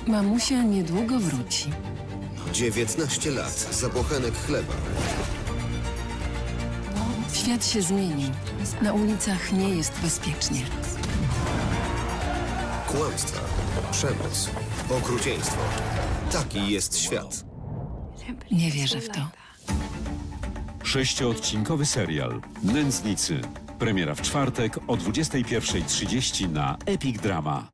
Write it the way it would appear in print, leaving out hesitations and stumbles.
Mamusia niedługo wróci. 19 lat, zabochenek chleba. Świat się zmienił. Na ulicach nie jest bezpiecznie. Kłamstwa, przemoc, okrucieństwo. Taki jest świat. Nie wierzę w to. 6-odcinkowy serial Nędznicy. Premiera w czwartek o 21:30 na Epic Drama.